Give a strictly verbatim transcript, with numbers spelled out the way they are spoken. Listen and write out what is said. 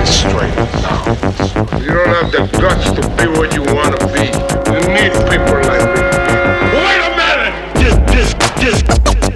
straight. You don't have the guts to be what you want to be. You need people like me. Wait a minute! This, this, this.